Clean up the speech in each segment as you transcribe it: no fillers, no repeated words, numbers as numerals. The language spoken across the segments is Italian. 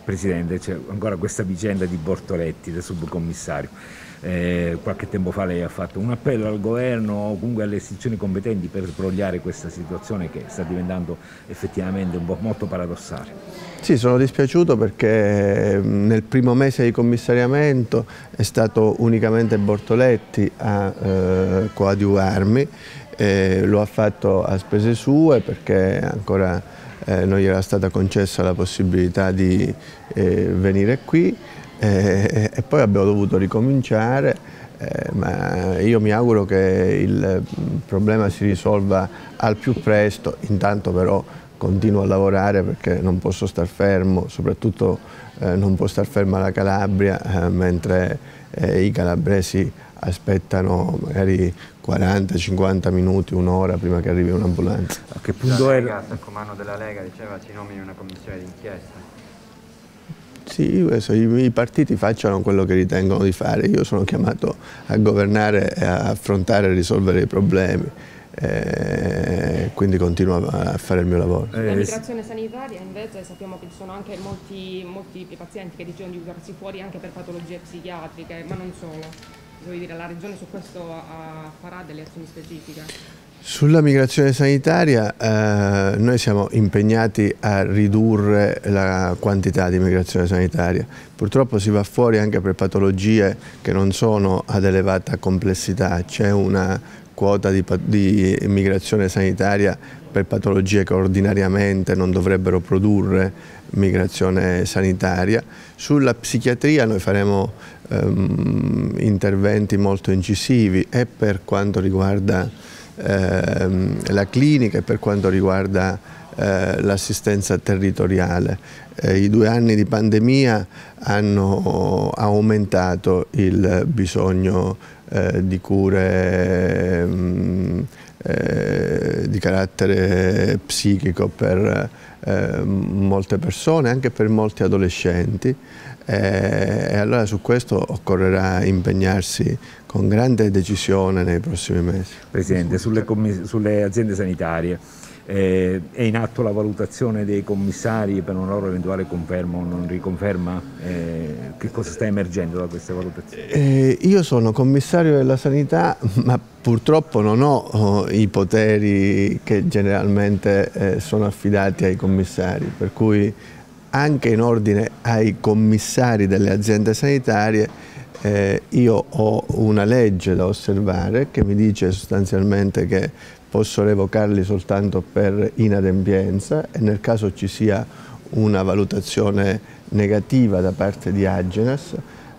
Presidente, c'è ancora questa vicenda di Bortoletti, del subcommissario. Qualche tempo fa lei ha fatto un appello al governo o comunque alle istituzioni competenti per sbrogliare questa situazione che sta diventando effettivamente un po' molto paradossale. Sì, sono dispiaciuto perché nel primo mese di commissariamento è stato unicamente Bortoletti a coadiuvarmi, lo ha fatto a spese sue perché ancora non gli era stata concessa la possibilità di venire qui e poi abbiamo dovuto ricominciare, ma io mi auguro che il problema si risolva al più presto, intanto però continuo a lavorare perché non posso star fermo, soprattutto non può star ferma la Calabria mentre i calabresi aspettano magari 40-50 minuti, un'ora prima che arrivi un'ambulanza. A che punto è? Lega, al comando della Lega, diceva si nomini una commissione d'inchiesta. Sì, i partiti facciano quello che ritengono di fare, io sono chiamato a governare e a affrontare e risolvere i problemi. Quindi continuo a fare il mio lavoro. La migrazione sanitaria invece sappiamo che ci sono anche molti pazienti che decidono di curarsi fuori anche per patologie psichiatriche, ma non solo. Voglio dire, la Regione su questo farà delle azioni specifiche? Sulla migrazione sanitaria noi siamo impegnati a ridurre la quantità di migrazione sanitaria. Purtroppo si va fuori anche per patologie che non sono ad elevata complessità, c'è una quota di immigrazione sanitaria per patologie che ordinariamente non dovrebbero produrre migrazione sanitaria. Sulla psichiatria noi faremo interventi molto incisivi e per quanto riguarda la clinica e per quanto riguarda l'assistenza territoriale. I 2 anni di pandemia hanno aumentato il bisogno di cure di carattere psichico per molte persone, anche per molti adolescenti, e allora su questo occorrerà impegnarsi con grande decisione nei prossimi mesi. Presidente, sulle aziende sanitarie è in atto la valutazione dei commissari per una loro eventuale conferma o non riconferma? Che cosa sta emergendo da queste valutazioni? Io sono commissario della sanità, ma purtroppo non ho i poteri che generalmente sono affidati ai commissari, per cui anche in ordine ai commissari delle aziende sanitarie io ho una legge da osservare che mi dice sostanzialmente che posso revocarli soltanto per inadempienza e nel caso ci sia una valutazione negativa da parte di Agenas.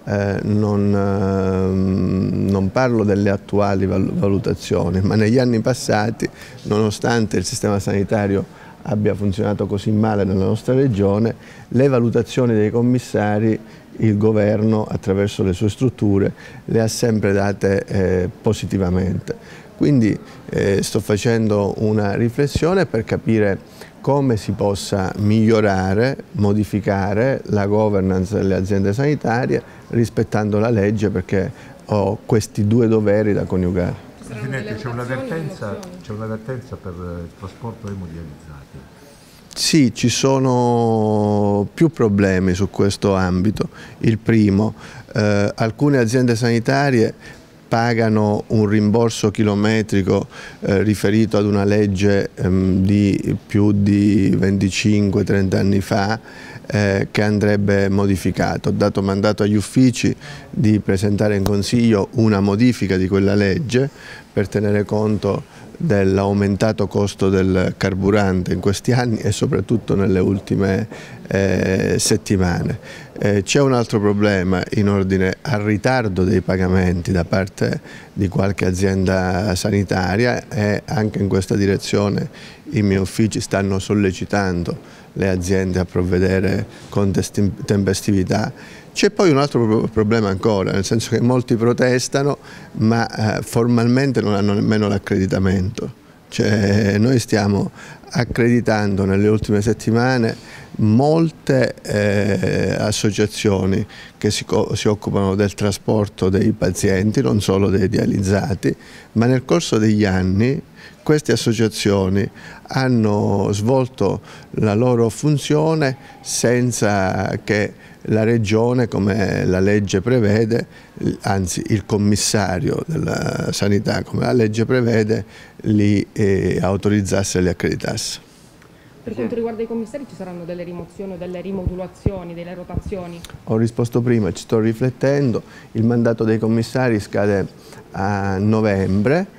Non parlo delle attuali valutazioni, ma negli anni passati, nonostante il sistema sanitario abbia funzionato così male nella nostra regione, le valutazioni dei commissari il governo attraverso le sue strutture le ha sempre date positivamente. Quindi sto facendo una riflessione per capire come si possa migliorare, modificare la governance delle aziende sanitarie rispettando la legge, perché ho questi 2 doveri da coniugare. Presidente, c'è un'avvertenza per il trasporto emodializzati. Sì, ci sono più problemi su questo ambito. Il primo, alcune aziende sanitarie pagano un rimborso chilometrico riferito ad una legge di più di 25-30 anni fa che andrebbe modificato. Ho dato mandato agli uffici di presentare in Consiglio una modifica di quella legge per tenere conto dell'aumentato costo del carburante in questi anni e soprattutto nelle ultime settimane. C'è un altro problema in ordine al ritardo dei pagamenti da parte di qualche azienda sanitaria e anche in questa direzione i miei uffici stanno sollecitando le aziende a provvedere con tempestività. C'è poi un altro problema ancora, nel senso che molti protestano ma formalmente non hanno nemmeno l'accreditamento. Cioè, noi stiamo accreditando nelle ultime settimane molte associazioni che si occupano del trasporto dei pazienti, non solo dei dializzati, ma nel corso degli anni queste associazioni hanno svolto la loro funzione senza che la Regione, come la legge prevede, anzi il commissario della sanità, come la legge prevede, li autorizzasse e li accreditasse. Per quanto riguarda i commissari ci saranno delle rimozioni o delle rimodulazioni, delle rotazioni? Ho risposto prima, ci sto riflettendo, il mandato dei commissari scade a novembre,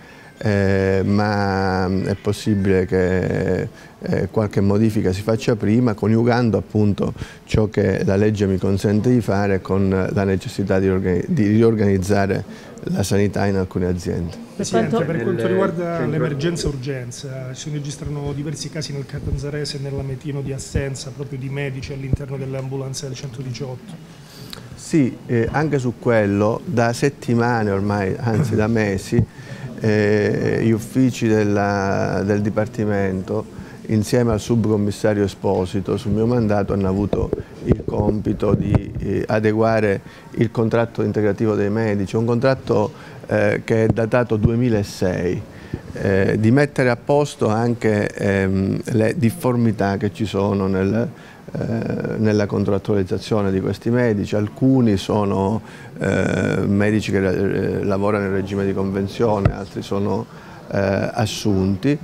ma è possibile che qualche modifica si faccia prima, coniugando appunto ciò che la legge mi consente di fare con la necessità di riorganizzare la sanità in alcune aziende. Presidente, per quanto riguarda l'emergenza urgenza, si registrano diversi casi nel Catanzarese e nell'Ametino di assenza proprio di medici all'interno delle ambulanze del 118. Sì, anche su quello da settimane ormai, anzi da mesi, gli uffici del Dipartimento insieme al subcommissario Esposito sul mio mandato hanno avuto il compito di adeguare il contratto integrativo dei medici, un contratto che è datato 2006, di mettere a posto anche le difformità che ci sono nella contrattualizzazione di questi medici. Alcuni sono medici che lavorano in regime di convenzione, altri sono assunti,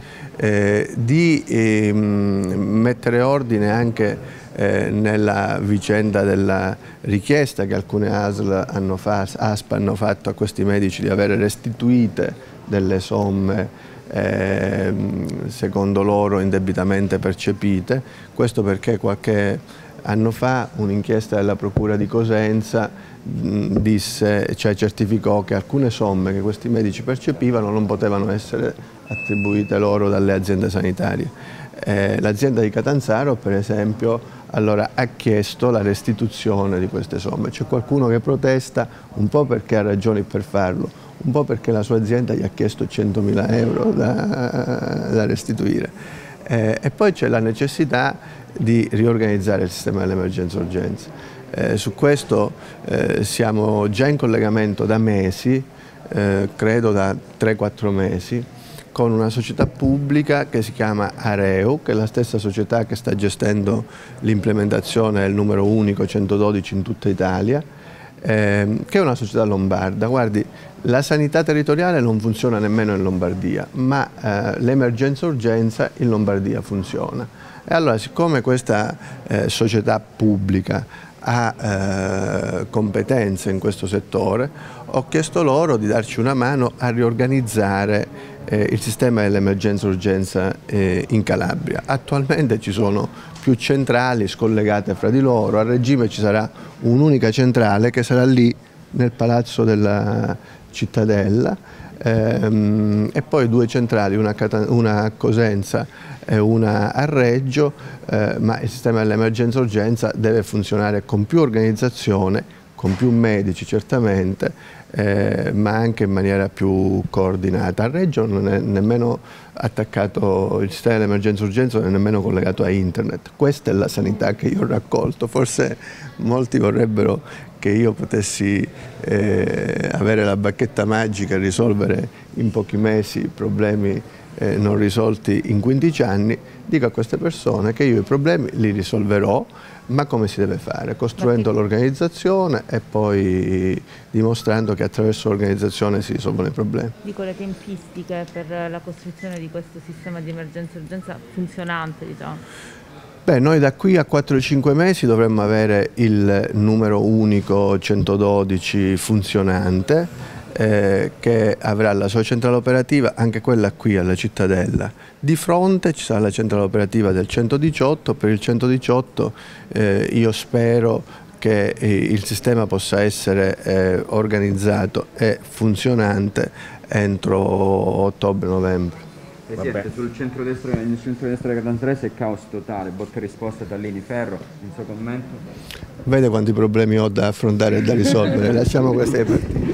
di mettere ordine anche nella vicenda della richiesta che alcune ASPA hanno fatto a questi medici di avere restituite delle somme secondo loro indebitamente percepite. Questo perché qualche anno fa un'inchiesta della Procura di Cosenza certificò che alcune somme che questi medici percepivano non potevano essere attribuite loro dalle aziende sanitarie. L'azienda di Catanzaro, per esempio, allora ha chiesto la restituzione di queste somme. C'è qualcuno che protesta un po' perché ha ragioni per farlo, un po' perché la sua azienda gli ha chiesto 100.000 euro da restituire. E poi c'è la necessità di riorganizzare il sistema dell'emergenza-urgenza. Su questo siamo già in collegamento da mesi, credo da 3-4 mesi, con una società pubblica che si chiama Areu, che è la stessa società che sta gestendo l'implementazione del numero unico 112 in tutta Italia, che è una società lombarda. Guardi, la sanità territoriale non funziona nemmeno in Lombardia, ma l'emergenza-urgenza in Lombardia funziona. E allora, siccome questa società pubblica ha competenze in questo settore, ho chiesto loro di darci una mano a riorganizzare il sistema dell'emergenza-urgenza in Calabria. Attualmente ci sono più centrali scollegate fra di loro, a regime ci sarà un'unica centrale che sarà lì nel palazzo della Cittadella, e poi 2 centrali, una a Cosenza e una a Reggio, ma il sistema dell'emergenza-urgenza deve funzionare con più organizzazione, con più medici certamente, ma anche in maniera più coordinata. A Reggio non è nemmeno attaccato, il sistema dell'emergenza-urgenza non è nemmeno collegato a internet. Questa è la sanità che io ho raccolto. Forse molti vorrebbero che io potessi avere la bacchetta magica e risolvere in pochi mesi problemi non risolti in 15 anni. Dico a queste persone che io i problemi li risolverò, ma come si deve fare? Costruendo l'organizzazione e poi dimostrando che attraverso l'organizzazione si risolvono i problemi. Dico le tempistiche per la costruzione di questo sistema di emergenza-urgenza funzionante, diciamo. Beh, noi da qui a 4-5 mesi dovremmo avere il numero unico 112 funzionante, che avrà la sua centrale operativa, anche quella qui alla Cittadella. Di fronte ci sarà la centrale operativa del 118, per il 118 io spero che il sistema possa essere organizzato e funzionante entro ottobre-novembre. Presidente, sul centrodestra Catanzarese è caos totale, botta e risposta da Lini Ferro, il suo commento? Vede quanti problemi ho da affrontare e da risolvere, lasciamo queste partite.